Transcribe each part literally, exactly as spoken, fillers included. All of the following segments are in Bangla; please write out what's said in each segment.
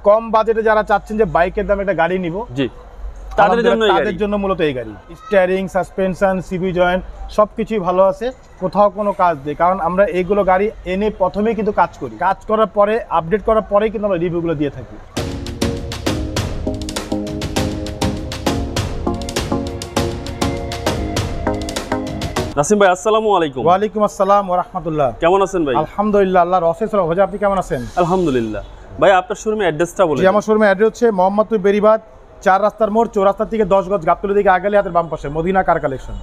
কম বাজেটে যারা চাচ্ছেন যে বাইকের দামে একটা গাড়ি নিব, জি তাদের জন্য তাদের জন্য মূলত এই গাড়ি। স্টিয়ারিং, সাসপেনশন, সিবি জয়েন্ট সবকিছুই ভালো আছে, কোথাও কোনো কাজ নেই। কারণ আমরা এইগুলো গাড়ি এনে প্রথমেই কিন্তু কাজ করি, কাজ করার পরে আপডেট করার পরেই কিন্তু আমরা রিভিউগুলো দিয়ে থাকি। নাসিম ভাই আসসালামু আলাইকুম। ওয়ালাইকুম আসসালাম ওয়া রাহমাতুল্লাহ। কেমন আছেন ভাই? আলহামদুলিল্লাহ, আল্লাহর অশেষ রহমতে। আপনি কেমন আছেন? আলহামদুলিল্লাহ। ভাই আপনার শোরুমের অ্যাড্রেসটা বলুন। জি, আমার শোরুমের অ্যাড্রেস হচ্ছে মোহাম্মদপুর বেরিবাদ চার রাস্তার মোড়, চৌরাস্তা থেকে দশ গজ গাবতলী দিকে আগালে হাতের বাম পাশে মদিনা কার কালেকশন।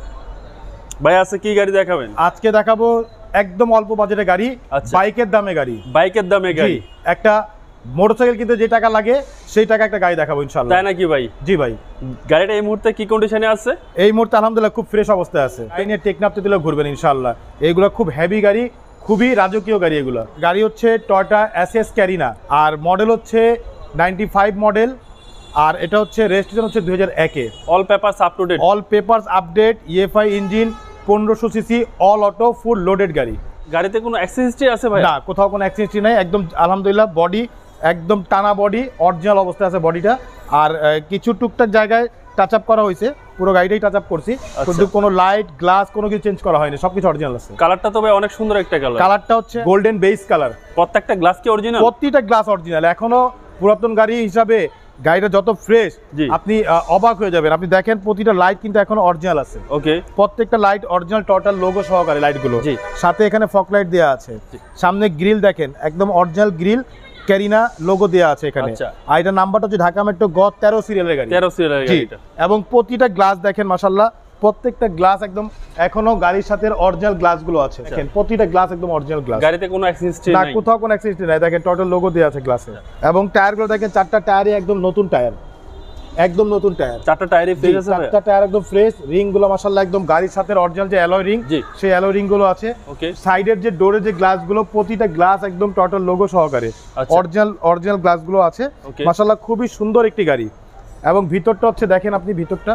ভাই আছে কি গাড়ি দেখাবেন? আজকে দেখাবো একদম অল্প বাজেটের গাড়ি, বাইকের দামে গাড়ি। বাইকের দামে গাড়ি, একটা মোটরসাইকেল কিনতে যে টাকা লাগে সেই টাকা একটা গাড়ি দেখাবো ইনশাআল্লাহ। তাই নাকি ভাই? জি ভাই। গাড়িটা এই মুহূর্তে কি কন্ডিশনে আছে? এই মুহূর্তে আলহামদুলিল্লাহ খুব ফ্রেশ অবস্থায় আছে। এই নিয়ে টেকনাফতে দিলেও ঘুরবেন ইনশাআল্লাহ। এইগুলো খুব হেভি গাড়ি, খুবই রাজকীয় গাড়ি। এগুলো গাড়ি হচ্ছে টয়োটা এসএস ক্যারিনা, আর মডেল হচ্ছে নাইনটি ফাইভ মডেল, আর এটা হচ্ছে রেজিস্ট্রেশন হচ্ছে দুই হাজার একে। All papers up to date, all papers update, EFI engine, পনেরোশো CC, all auto, full loaded গাড়ি। গাড়িতে কোনো অ্যাক্সিডেন্ট আছে ভাই? না, কোথাও কোনো অ্যাক্সিডেন্ট নাই, একদম আলহামদুলিল্লাহ। বডি একদম টানা বডি, অরিজিনাল অবস্থায় আছে বডিটা। আর কিছু টুকটাক জায়গায় টাচ আপ করা হয়েছে, পুরো গাড়িটাই টাচ আপ করছি, কিন্তু কোনো লাইট গ্লাস কোনো কিছু চেঞ্জ করা হয়নি, সবকিছু অরিজিনাল আছে। কালারটা তো ভাই অনেক সুন্দর একটা কালার। কালারটা হচ্ছে গোল্ডেন বেস কালার। প্রত্যেকটা গ্লাস কি অরিজিনাল? প্রত্যেকটা গ্লাস অরিজিনাল। এখনো পুরাতন গাড়ি হিসাবে গাড়িটা যত ফ্রেশ, আপনি অবাক হয়ে যাবেন। আপনি দেখেন প্রতিটা লাইট কিন্তু এখনো অরিজিনাল আছে। ওকে, প্রত্যেকটা লাইট অরিজিনাল, টোটাল লোগো সহকারে লাইটগুলো। সাথে এখানে ফগ লাইট দেওয়া আছে। সামনে গ্রিল দেখেন, একদম অরিজিনাল গ্রিল, ক্যারিনা লোগো দেওয়া আছে এখানে। আর এটা নাম্বারটা হচ্ছে ঢাকা মেট্রো গ তেরো সিরিয়ালের গাড়ি। তেরো সিরিয়ালের গাড়ি। এবং প্রতিটা গ্লাস দেখেন মাশাআল্লাহ, প্রত্যেকটা গ্লাস একদম এখনো গাড়ির সাথে অরিজিনাল গ্লাসগুলো আছে। দেখেন প্রতিটা গ্লাস একদম অরিজিনাল গ্লাস। গাড়িতে কোনো অ্যাক্সিডেন্ট নাই, না কোথাও কোনো অ্যাক্সিডেন্ট নাই। দেখেন টোটাল লোগো দেওয়া আছে গ্লাসে। এবং টায়ারগুলো দেখেন, চারটা টায়ারই একদম নতুন টায়ার, একদম নতুন টায়ার। চারটা টায়ারই ফ্রেশ আছে, চারটা টায়ার একদম ফ্রেশ। রিং গুলো মাশাআল্লাহ একদম গাড়ির সাথে অরিজিনাল যে অ্যালয় রিং, সেই অ্যালয় রিং গুলো আছে। ওকে, সাইডের যে ডোরের যে গ্লাস গুলো, প্রতিটা গ্লাস একদম টোটাল লোগো সহকারে অরিজিনাল অরিজিনাল গ্লাস গুলো আছে মাশাআল্লাহ। খুবই সুন্দর একটি গাড়ি। এবং ভিতরটা হচ্ছে দেখেন আপনি, ভিতরটা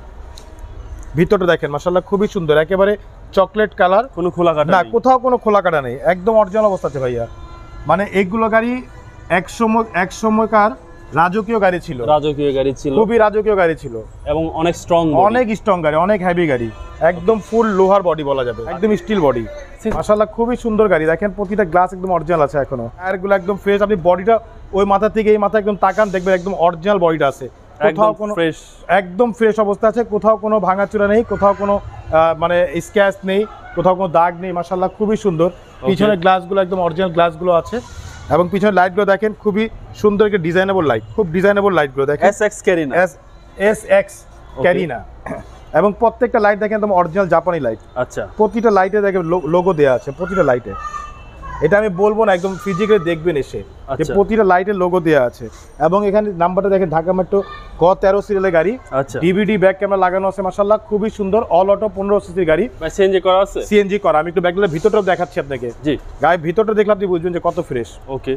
ভিতরটা দেখেন মাশাআল্লাহ খুবই সুন্দর, একেবারে চকলেট কালার। কোনো খোলা কাটা না, কোথাও কোনো খোলা কাটা নেই, একদম অরিজিনাল অবস্থা আছে ভাইয়া। মানে এইগুলো গাড়ি এক সময় এক সময়কার রাজকীয় গাড়ি ছিল, রাজকীয় গাড়ি ছিল, খুবই রাজকীয় গাড়ি ছিল। এবং অনেক স্ট্রং, অনেক স্ট্রং গাড়ি, অনেক হেভি গাড়ি, একদম ফুল লোহার বডি বলা যাবে, একদম স্টিল বডি মাশাআল্লাহ। খুবই সুন্দর গাড়ি। দেখেন প্রতিটা গ্লাস একদম অরিজিনাল আছে এখনো, টায়ারগুলো একদম ফ্রেশ। আপনি বডিটা ওই মাথা থেকে এই মাথা একদম তাকান, দেখবেন একদম অরিজিনাল বডিটা আছে, কোথাও কোনো ফ্রেশ, একদম ফ্রেশ অবস্থা আছে, কোথাও কোনো ভাঙাচোরা নেই, কোথাও কোনো মানে স্ক্র্যাচ নেই, কোথাও কোনো দাগ নেই মাশাআল্লাহ। খুবই সুন্দর। পিছনের গ্লাসগুলো একদম অরিজিনাল গ্লাসগুলো আছে। এবং পিছনের লাইটগুলো দেখেন, খুবই সুন্দর একটা ডিজাইনেবল লাইট, খুব ডিজাইনেবল লাইটগুলো দেখেন। SX Carina, SX Carina. এবং প্রত্যেকটা লাইট দেখেন একদম অরিজিনাল জাপানি লাইট। আচ্ছা, প্রতিটা লাইটে দেখেন লোগো দেওয়া আছে, প্রতিটা লাইটে। এটা আমি বলবো না, একদম ফিজিক্যালি দেখবেন এসে যে প্রতিটা লাইটের লোগো দেওয়া আছে। এবং এখানে নাম্বারটা দেখেন ঢাকা মেট্রো গ তেরো সিরিয়ালের গাড়ি। আচ্ছা, ডিভিডি ব্যাক ক্যামেরা লাগানো আছে মাশাআল্লাহ, খুবই সুন্দর। অল অটো, পনেরো সিসির গাড়ি, সিএনজি করা আছে। সিএনজি করা। আমি একটু ব্যাকগুলোর ভিতরটাও দেখাচ্ছি আপনাকে। জি, গাড়ির ভিতরটা দেখলে আপনি বুঝবেন যে কত ফ্রেশ। ওকে,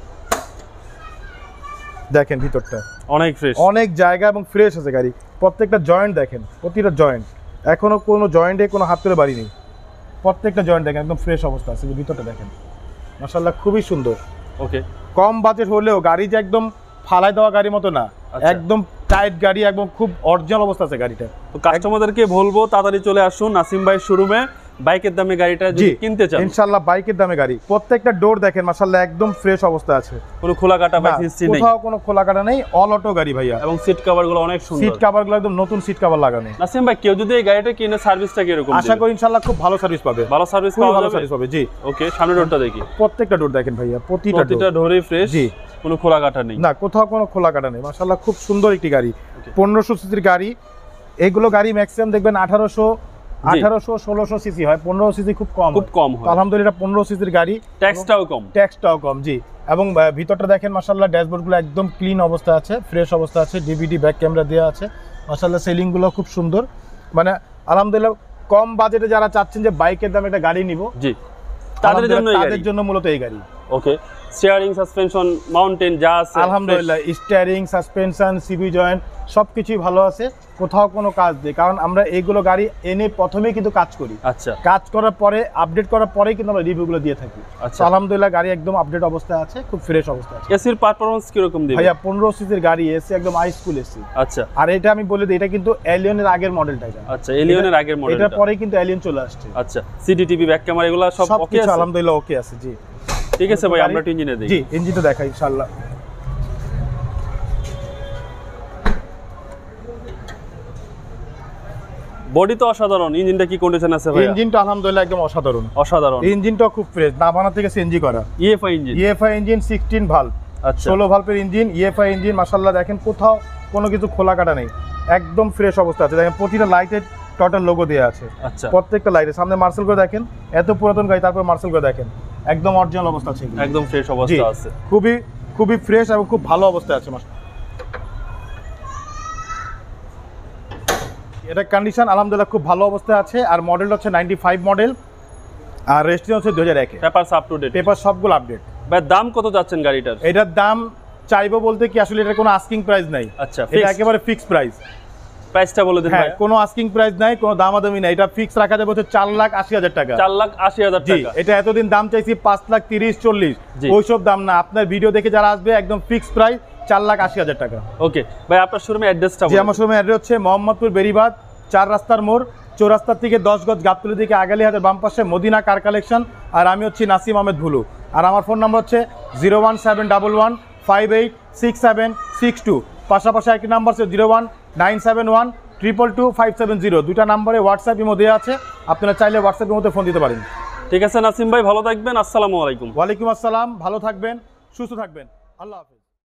দেখেন ভিতরটা অনেক ফ্রেশ, অনেক জায়গা এবং ফ্রেশ আছে গাড়ি। প্রত্যেকটা জয়েন্ট দেখেন, প্রতিটা জয়েন্ট এখনো কোনো জয়েন্টে কোনো হাত তুলে বাড়ি নেই, প্রত্যেকটা জয়েন্ট দেখেন একদম ফ্রেশ অবস্থা আছে। ভিতরটা দেখেন মাশাআল্লাহ খুবই সুন্দর। ওকে, কম বাজেট হলেও গাড়ি যে একদম ফালাই দেওয়া গাড়ির মতো না, একদম টাইট গাড়ি, একদম খুব অরিজিনাল অবস্থা আছে গাড়িটা। তো কাস্টমারদেরকে বলবো তাড়াতাড়ি চলে আসুন নাসিম ভাইয়ের শোরুমে, বাইকের দামে গাড়িটা যদি কিনতে চান ইনশাআল্লাহ বাইকের দামে গাড়ি। প্রত্যেকটা ডোর দেখেন মাশাআল্লাহ একদম ফ্রেশ অবস্থা আছে, কোনো খোলা কাটা বা হিস্ট্রি নেই, কোথাও কোনো খোলা কাটা নেই। অল অটো গাড়ি ভাইয়া। এবং সিট কভারগুলো অনেক সুন্দর, সিট কভারগুলো একদম নতুন সিট কভার লাগানো। নাসিম ভাই কেউ যদি এই গাড়িটা কিনে সার্ভিসটা কি এরকম? আশা করি ইনশাআল্লাহ খুব ভালো সার্ভিস পাবে, ভালো সার্ভিস পাবে, ভালো সার্ভিস পাবে। জি, ওকে, সামনের ডোরটা দেখি। প্রত্যেকটা ডোর দেখেন ভাইয়া, প্রতিটা প্রতিটা ডোরই ফ্রেশ। জি, কোনো খোলা কাটা নেই, না কোথাও কোনো খোলা কাটা নেই মাশাআল্লাহ। খুব সুন্দর একটি গাড়ি, পনেরোশো সিসির গাড়ি। এইগুলো গাড়ি ম্যাক্সিমাম দেখবেন আঠারোশো আঠারোশো ষোলোশো সিসি হয়, পনেরো সিসি খুব কম, খুব কম হয়। আলহামদুলিল্লাহ পনেরো সিসির গাড়ি, ট্যাক্সটাও কম, ট্যাক্সটাও কম। জি, এবং ভিতরটা দেখেন মাশাআল্লাহ, ড্যাশবোর্ডগুলো একদম ক্লিন অবস্থা আছে, ফ্রেশ অবস্থা আছে, ডিভিডি ব্যাক ক্যামেরা দেওয়া আছে মাশাআল্লাহ। সেলিংগুলো খুব সুন্দর। মানে আলহামদুলিল্লাহ কম বাজেটে যারা চাচ্ছেন যে বাইকের দামে একটা গাড়ি নিব, জি তাদের জন্য তাদের জন্য মূলত এই গাড়ি। ওকে, স্টিয়ারিং, সাসপেনশন, মাউন্টেন যা আছে আলহামদুলিল্লাহ, স্টিয়ারিং, সাসপেনশন, সিবি জয়েন্ট সবকিছুই ভালো আছে, কোথাও কোনো কাজ নেই, কারণ আমরা এইগুলো গাড়ি এনে প্রথমেই কিন্তু কাজ করি। আচ্ছা, কাজ করার পরে আপডেট করার পরেই কিন্তু আমরা রিভিউগুলো দিয়ে থাকি। আচ্ছা, আলহামদুলিল্লাহ গাড়ি একদম আপডেট অবস্থায় আছে, খুব ফ্রেশ অবস্থায় আছে। এসির পারফরম্যান্স কি রকম দিবে ভাইয়া? পনেরো সিসির গাড়ি, এসি একদম হাই স্কুল এসি। আচ্ছা, আর এটা আমি বলে দিই, এটা কিন্তু এলিয়নের আগের মডেলটা। এটা আচ্ছা, এলিয়নের আগের মডেল, এটা পরে কিন্তু এলিয়ন চলে আসছে। আচ্ছা, সিডি টিভি, ব্যাক ক্যামেরা এগুলো সব ওকে আছে? আলহামদুলিল্লাহ ওকে আছে। জি ঠিক আছে ভাই, আমরা একটু ইঞ্জিনে দেখি। জি, ইঞ্জিনটা দেখাই ইনশাআল্লাহ। বডি তো অসাধারণ, ইঞ্জিনটা কি কন্ডিশন আছে ভাই? ইঞ্জিনটা আলহামদুলিল্লাহ একদম অসাধারণ, অসাধারণ। ইঞ্জিনটা খুব ফ্রেশ, নাভানা থেকে সিএনজি করা, ইএফআই ইঞ্জিন। ইএফআই ইঞ্জিন, ষোলো ভালভ। আচ্ছা, ষোলো ভালভের ইঞ্জিন, ইএফআই ইঞ্জিন, মাশাআল্লাহ দেখেন কোথাও কোনো কিছু খোলা কাটা নেই, একদম ফ্রেশ অবস্থা আছে। দেখেন প্রতিটা লাইটের টোটাল লোগো দেওয়া আছে। আচ্ছা, প্রত্যেকটা লাইটের সামনে মার্সেল করে দেখেন, এত পুরাতন গাড়ি তারপর মার্সেল করে দেখেন, একদম অরিজিনাল অবস্থা আছে, একদম ফ্রেশ অবস্থা আছে, খুবই খুবই ফ্রেশ এবং খুব ভালো অবস্থায় আছে। এটা কন্ডিশন আলহামদুলিল্লাহ খুব ভালো অবস্থায় আছে। আর মডেলটা হচ্ছে নাইনটি ফাইভ মডেল, আর রেজিস্ট্রেশন হচ্ছে দুই হাজার এক। Papers up to date, paper সবগুলো আপডেট। ভাই দাম কত যাচ্ছেন গাড়িটার? এটার দাম চাইবো বলতে কি আসলে এটা কোনো আস্কিং প্রাইস নাই। আচ্ছা, এটা একেবারে ফিক্সড প্রাইস। প্রাইসটা বলে দেন ভাই। হ্যাঁ, কোনো আস্কিং প্রাইস নাই, কোনো দামাদামি নাই, এটা ফিক্স রাখা যাবে হচ্ছে চার লাখ আশি হাজার টাকা। চার লাখ আশি হাজার টাকা। এটা এতদিন দাম চাইছি পাঁচ লাখ তিরিশ চল্লিশ, ওইসব দাম না, আপনার ভিডিও দেখে যারা আসবে একদম ফিক্সড প্রাইস চার লাখ আশি হাজার টাকা। ওকে ভাই, আপনার শোরুমের অ্যাড্রেসটা বলুন। জি, আমার শোরুমের অ্যাড্রেস হচ্ছে মোহাম্মদপুর বেরিবাদ, চার রাস্তার মোড়, চৌরাস্তার থেকে দশ গজ গাবতলী দিকে আগালি হাতের বাম পাশে মদিনা কার কালেকশন। আর আমি হচ্ছি নাসিম আহমেদ ভুলু। আর আমার ফোন নাম্বার হচ্ছে zero one seven double one five eight six seven six two. পাশাপাশি একটি নাম্বার হচ্ছে zero one nine seven one triple two five seven zero. দুটা নাম্বারে হোয়াটসঅ্যাপ ইমো দেওয়া আছে, আপনারা চাইলে হোয়াটসঅ্যাপের মধ্যে ফোন দিতে পারেন। ঠিক আছে নাসিম ভাই, ভালো থাকবেন। আসসালামু আলাইকুম। ওয়ালাইকুম আসসালাম, ভালো থাকবেন, সুস্থ থাকবেন, আল্লাহ হাফেজ।